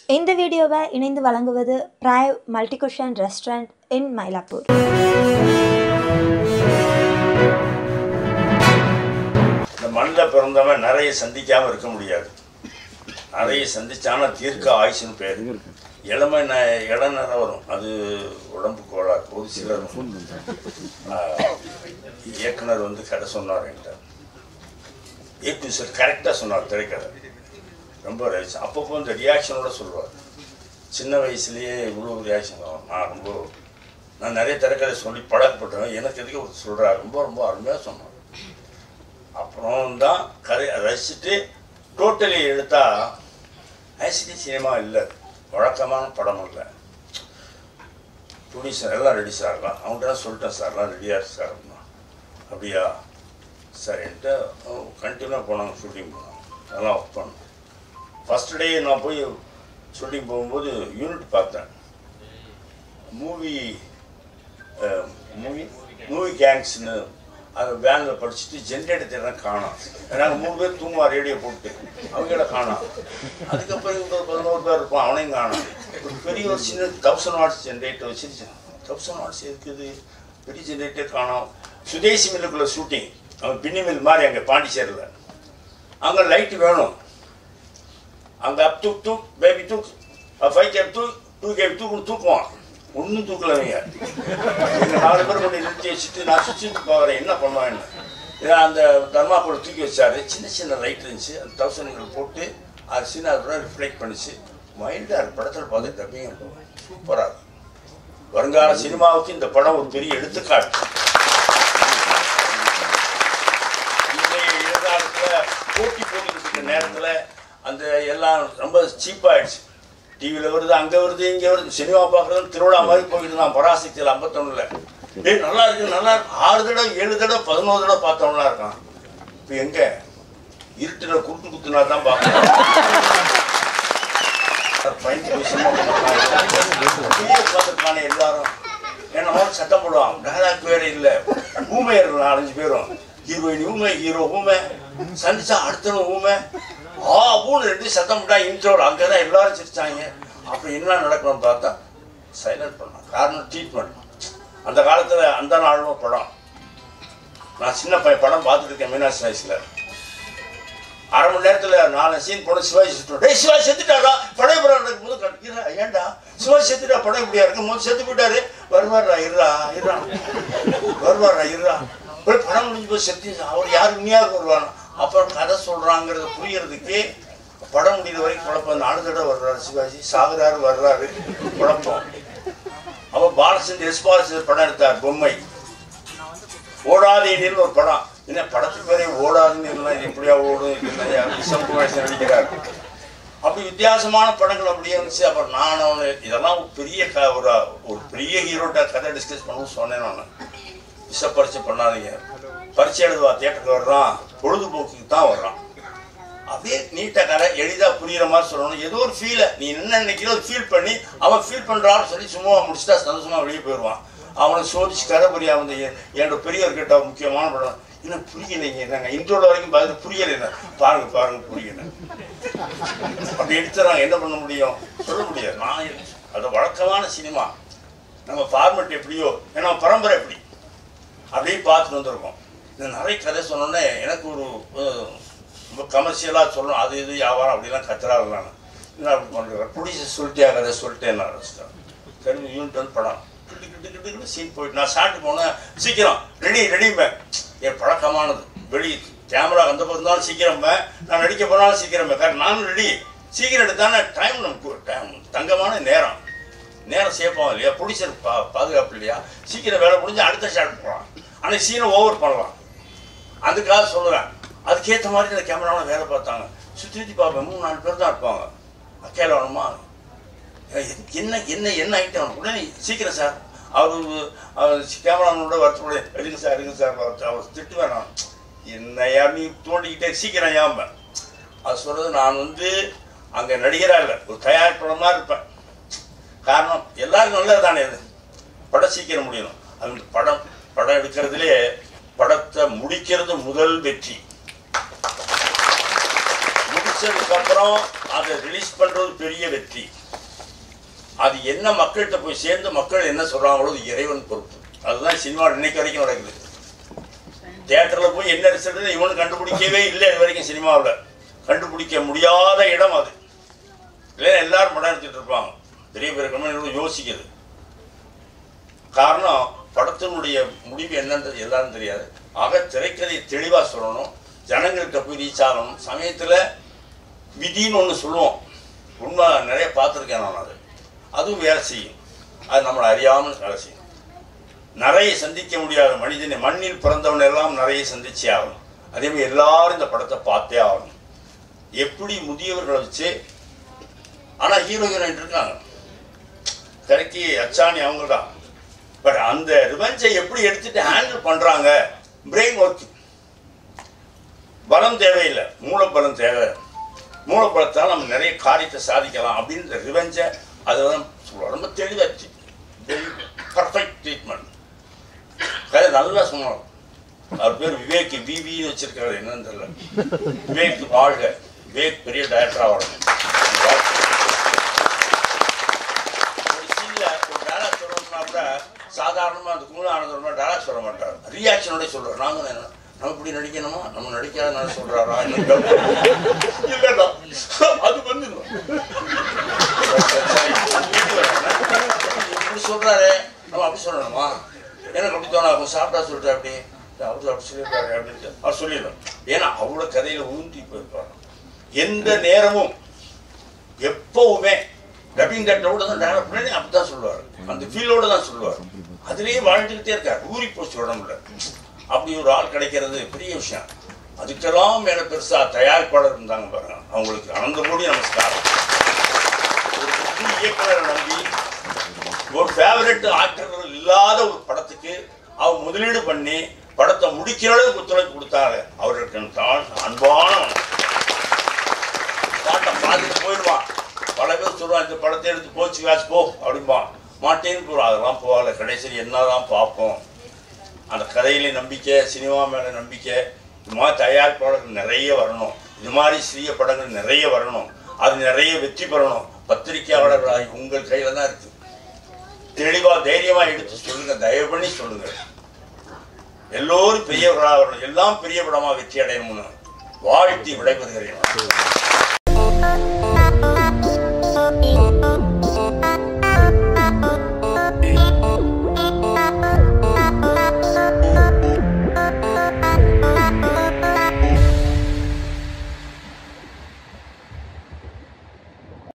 இந்த வீடியோவை இணைந்து வழங்குவது பிரைவ் மல்டிகுஷன் ரெஸ்டாரண்ட் இன் மயிலாப்பூர். இந்த மண்ணில் பிறந்தவன் நிறைய சந்திக்காமல் இருக்க முடியாது. நிறைய சந்திச்சானா தீர்க்க ஆயுசுன்னு பேர். இளமை இளநரை வரும், அது உடம்பு கோளாறு. ஒரு சிலர் இயக்குனர் கதை சொன்னார் என்கிட்ட. ஏபி சார் கரெக்டாக சொன்னார். திரைக்கதை ரொம்ப ரைஸ். அப்பப்போ இந்த ரியாக்ஷனோட சொல்லுவார். சின்ன வயசுலேயே இவ்வளோ ரியாக்ஷன் வரும். நான் நிறைய திரைக்கதை சொல்லி பழக்கப்பட்டேன். எனக்கு எதுக்கு ஒரு சொல்கிறார், ரொம்ப ரொம்ப அருமையாக சொன்னார். அப்புறம் தான் கதை ரசிச்சுட்டு டோட்டலி எடுத்தால் ஐசிடி சினிமா இல்லை, வழக்கமான படம் இல்லை. ப்ரொடியூசர் எல்லாம் ரெடி சார்லாம், அவங்கள்ட்ட சொல்லிட்டேன் சார்லாம் ரெடியாக இருக்கு சார் அப்படின்னா. அப்படியா சரின்ட்டு கண்டினியூவாக போனாங்க. ஷூட்டிங் போனாங்க, அதெல்லாம் ஒர்க் பண்ணோம். ஃபஸ்ட் டே நான் போய் ஷூட்டிங் போகும்போது யூனிட் பார்த்தேன். மூவி கேங்ஸ்னு அது வேனில் படிச்சுட்டு ஜென்ரேட்டர் தேர்தான் காணோம். நாங்கள் 3 பேர் தூங்குவா ரேடியோ போட்டு, அவங்கள காணோம். அதுக்கப்புறம் இங்கே 11 பேர் இருப்பான், அவனையும் காணோம். ஒரு பெரிய ஒரு சின்ன 1000 வாட்ஸ் ஜென்ரேட்டர் வச்சுருச்சேன். 1000 வாட்ஸ் இருக்குது, பெரிய ஜென்ரேட்டர் காணோம். சுதேசி மில்லுக்குள்ள ஷூட்டிங், அவன் பின்னி மில் மாதிரி அங்கே பாண்டிச்சேரியில். அங்கே லைட்டு வேணும். அங்கே அப் தூக் பேபி தூக் 5 கேப் டூ கேப் தூக்குவான். ஒன்றும் தூக்கலைங்க. எங்கள் 4 பேர் கொண்டு நிறுத்தி வச்சுட்டு நான் சுற்றி போகிறேன், என்ன பண்ணுவான்னு. அந்த தர்மாக்கோட தூக்கி வச்சாரு. சின்ன சின்ன லைட் இருந்துச்சு, அந்த 1000 போட்டு அது சின்ன அதோட ரிஃப்ளெக்ட் பண்ணிச்சு. மைல்டாக படத்தில் பார்த்து டப்பிங்க சூப்பராக. வருங்கால சினிமாவுக்கு இந்த படம் ஒரு பெரிய எடுத்துக்காட்டு. இன்றைய எதிர்காலத்தில் போட்டி போட்டுக்கிட்டு இருக்க நேரத்தில் அந்த எல்லாம் ரொம்ப சீப்பாகிடுச்சு. டிவியில் வருது, அங்கே வருது, இங்கே வருது. சினிமா பார்க்குறது திருவிழா மாதிரி போயிட்டு தான். பராசக்தியில் 51 நல்லா இருக்கு நல்லா இருக்கு. 6 தடவை 7 தடவை 11 தடவை பார்த்தவங்களா இருக்கான். இப்போ எங்கே இருட்டில் குருட்டு குத்துனா தான் பார்க்கணும். பார்த்துருக்கானே எல்லாரும். ஏன்னா சட்டம் போடுவான், டைலாக் வேற இல்லை. ஊமையர் 4-5 பேரும், ஹீரோயின் ஊமை, ஹீரோ ஊமை, சந்திச்சா அடுத்தவங்க ஊமை. ஊன்னு 2 சத்தம் விட்டா இன்ட்ரோல். அங்கே தான் எல்லாரும் சிரிச்சாங்க. அப்புறம் என்ன நடக்கணும்னு பார்த்தா சைலண்ட் பண்ணான். காரணம் ட்ரீட்மெண்ட். அந்த காலத்தில் அந்த நாளும் படம், நான் சின்ன படம் பார்த்துட்டு இருக்கேன். மீனாட்சி வயசில் 1/2 மணி நேரத்தில் 4 சீன் போன சிவாஜி சுற்றோம். டே சிவாஜி செத்துட்டாரா, படம் நடக்கும் போது ஏன்டா சிவாஜி செத்துட்டா படம் இப்படியா இருக்கும் போது செத்து போயிட்டாரு. வருவாரா இருறா போய் படம் முடிஞ்சு போய் செத்து. அவர் யாரு இனியாருக்கு வருவானா. அப்புறம் கதை சொல்கிறாங்கிறது புரியறதுக்கு படம் முடிகிற வரைக்கும் குழப்பம். 4 தடவை வர்றாரு சிவாஜி, சாகுறாரு வர்றாரு, குழப்பம். அப்போ பாலச்சந்தர் எஸ்பாலச்சந்தர் படம் எடுத்தார், பொம்மை. ஓடாத நீர்னு ஒரு படம். என்ன படத்துக்கு பேரே ஓடாத நீர்லாம் எப்படியா ஓடும் விசம்புகேசன் நடிக்கிறார். அப்படி வித்தியாசமான படங்கள் அப்படியே இருந்துச்சு. அப்புறம் நான் இதெல்லாம் பெரிய ஒரு பெரிய ஹீரோட்ட கதை டிஸ்கஸ் பண்ணவும் சொன்னேன். நான் விசப்பரிச்சை பண்ணாதீங்க, பரீட்சை எழுதுவா, தியேட்டருக்கு வர்றான், பொழுதுபோக்குக்கு தான் வர்றான். அப்படியே நீட்டாக கதை எளிதாக புரிகிற மாதிரி சொல்லணும். ஏதோ ஒரு ஃபீலை நீ என்ன நினைக்கிறோ ஃபீல் பண்ணி அவன் ஃபீல் பண்ணுறான்னு சொல்லி சும்மா முடிச்சுட்டா சந்தோஷமாக வெளியே போயிடுவான். அவனை சோதிச்சு கதை புரியா வந்து என்னோட பெரியவர்கிட்ட முக்கியமான படம் இன்னும் புரியலைங்க. நாங்கள் இன்ட்ரோல வரைக்கும் பார்த்து புரியலை. பாருங்க புரியலை. அப்படி எடுத்துறாங்க. என்ன பண்ண முடியும், சொல்ல முடியாது. நான் அது வழக்கமான சினிமா. நம்ம ஃபார்மெட் எப்படியோ, ஏன்னா பரம்பரை எப்படி அப்படியே பார்த்துட்டு வந்துருக்கோம். இந்த நிறைய கதை சொன்னோன்னே எனக்கு ஒரு ரொம்ப கமர்ஷியலாக சொல்லணும், அது இது வியாபாரம் அப்படிலாம் கத்துறாங்க. நான் என்ன அப்படி பண்ணுறேன், ப்ரொடியூசர் சொல்லிட்டே கதை சொல்லிட்டேன். நான் ஆரம்பிச்சிட்டேன். சரி யூனிட் படம் கிட்டு சீன் போயிட்டு நான் ஷார்ட்டு போனேன். சீக்கிரம் ரெடிப்பேன். என் பழக்கமானது. வெளியே கேமரா அந்த பக்கம் இருந்தாலும் சீக்கிரமே, நான் நடிக்க போனாலும் சீக்கிரமே. காரணம் நானும் ரெடி. சீக்கிரம் எடுத்தானே டைம் நமக்கு டைம் தங்கமான நேரம் சேஃபாகும் இல்லையா. ப்ரொடியூசர் பாதுகாப்பு இல்லையா. சீக்கிரம் வேலை முடிஞ்சு அடுத்த ஷார்ட் போகலாம். ஆனால் சீனை ஓவர் பண்ணலாம். அதுக்காக சொல்லுவேன். அதுக்கேற்ற மாதிரி இந்த கேமராவில் வேலை பார்த்தாங்க. சுற்றி பார்ப்பேன். 3-4 பேர் தான் இருப்பாங்க. அக்கையில் வேணுமா, என்ன ஐட்டம் உடனே சீக்கிரம் சார். அவர் கேமராமேனோட வருத்தப்பட இருங்க சார் அவர் திட்டு வேணாம். என்னையா நீ தோண்டிக்கிட்டே சீக்கிரம் ஏம்பேன். அது சொல்கிறது நான் அங்கே நடிகராக இல்லை, ஒரு தயாரிப்பாளமாக இருப்பேன். காரணம் எல்லாருக்கும் நல்லது தானே. அது படம் சீக்கிரம் முடியணும். அது படம் எடுக்கிறதுலே படத்தை முடிக்கிறது முதல் வெற்றி. முடிச்சதுக்கப்புறம் அதை ரிலீஸ் பண்ணுறது பெரிய வெற்றி. அது என்ன மக்கள்கிட்ட போய் சேர்ந்து மக்கள் என்ன சொல்கிறாங்களோ அது இறைவன் பொறுப்பு. அதுதான் சினிமா இன்னைக்கு வரைக்கும் நடக்குது. தியேட்டரில் போய் என்ன ரிசல்ட் இவனு கண்டுபிடிக்கவே இல்லை. இது வரைக்கும் சினிமாவில் கண்டுபிடிக்க முடியாத இடம் அது. இல்லை எல்லாரும் படம் எடுத்துகிட்டு இருப்பாங்க. பெரிய பெரிய கம்பெனிகளும் யோசிக்குது. காரணம் படத்தினுடைய முடிவு என்னன்றது எல்லாரும் தெரியாது. ஆக திரைக்கதையை தெளிவாக சொல்லணும், ஜனங்கள்கிட்ட போய் ரீச் ஆகணும். சமயத்தில் விதின்னு ஒன்று சொல்லுவோம், உண்மை நிறைய பார்த்துருக்கேன் நான். அதுவும் வேலை செய்யும். அது நம்மளை அறியாமல் வேலை செய்யும். நிறைய சந்திக்க முடியாத மனிதனை மண்ணில் பிறந்தவன் எல்லாம் நிறைய சந்திச்சே ஆகணும். அதேமாதிரி எல்லாரும் இந்த படத்தை பார்த்தே ஆகணும். எப்படி முதியவர்களை வச்சு, ஆனால் ஹீரோ ஹீரோயின் இருக்காங்க, திரைக்கு அச்சாணி அவங்க தான். பட் அந்த ரிவெஞ்சை எப்படி எடுத்துட்டு ஹேண்டில் பண்ணுறாங்க, பிரெயின் ஒர்க். பலம் தேவையில்லை, மூலப்பலம் தேவை. மூலப்பலத்தால் நம்ம நிறைய காரியத்தை சாதிக்கலாம் அப்படின்ற ரிவெஞ்சை அதெல்லாம் சொல்லுவாங்க. ரொம்ப தெளிவாச்சு, பர்ஃபெக்ட் ட்ரீட்மெண்ட். கதை நல்லா சொன்னாங்க. அவர் பேர் விவேக், விவின்னு வச்சிருக்காரு, என்னன்னு தெரியல. விவேக் வாழ்க, விவேக் பெரிய டைரக்டராக வரணும். ஒரு சீன்ல ஒரு டைலாக் சொல்லணும்னா கூட சாதாரணமாக அந்த குமுத ஆனந்தமாக டைலாக் சொல்ல மாட்டார், ரியாக்ஷனோட சொல்றாரு. நாங்கள் என்ன நம்ம இப்படி நடிக்கணுமா, நம்ம நடிக்காத சொல்றாரா, இல்லைடா அது வந்துடும் இப்படி சொல்றாரு, நம்ம அப்படி சொல்லணுமா, எனக்கு அப்படி தோணும், சாப்பிட்டா சொல்லிட்டு அப்படி அவர் அப்படி சொல்லியிருக்காரு அப்படின்ட்டு அவர் சொல்லிடணும். ஏன்னா அவ்வளோ கதையில் ஊன்றி போயிருப்பாரு. எந்த நேரமும் எப்பவுமே டப்பிங் கட்டோட தான் டேரக்ட் பண்ணி அப்படி தான் சொல்லுவார், அந்த ஃபீலோட தான் சொல்லுவார். அதுலேயே வாழ்ந்துக்கிட்டே இருக்கார், ஊறி போச்சு உடம்புல. அப்படி ஒரு ஆள் கிடைக்கிறது பெரிய விஷயம். அதுக்கெல்லாம் மேலே பெருசாக தயாரிப்பாளர் இருந்தாங்க பாருங்க, அவங்களுக்கு அனந்த கோடி நமஸ்காரம். ஒரு புது இயக்குனரை நம்பி ஒரு ஃபேவரட் ஆக்டர்கள் இல்லாத ஒரு படத்துக்கு அவர் முதலீடு பண்ணி படத்தை முடிக்கிற அளவுக்கு ஒத்துழைப்பு கொடுத்தாங்க. அவருக்கு அன்பான பாட்டை பார்த்துட்டு போயிடுவான். பல பேர் சொல்லுவான், இந்த படத்தை எடுத்து போச்சு காசு போ அப்படிம்பான். மாட்டேன்னு போகிறோம், அதெல்லாம் போகல. கடைசியில் என்னதான் பார்ப்போம். அந்த கதையிலே நம்பிக்கை, சினிமா மேலே நம்பிக்கை. இது மாதிரி தயாரிப்பாளர்கள் நிறைய வரணும், இது மாதிரி சிறிய படங்கள் நிறைய வரணும், அது நிறைய வெற்றி பெறணும். பத்திரிகையாளர்களாகி உங்கள் கையில் தான் இருக்குது. தெளிவாக தைரியமாக எடுத்து சொல்லுங்க, தயவு பண்ணி சொல்லுங்க. எல்லோரும் பெரியவர்களாக வரணும், எல்லாம் பெரிய படமாக வெற்றி அடையணும்னு வாழ்த்தி விடைபெறுகிறேன்.